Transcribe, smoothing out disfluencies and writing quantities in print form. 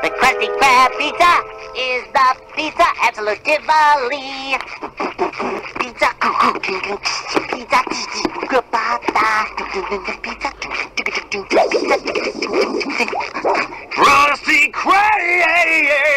The Krusty Krab pizza is the pizza absolutely. Pizza, pizza, Krusty Krab!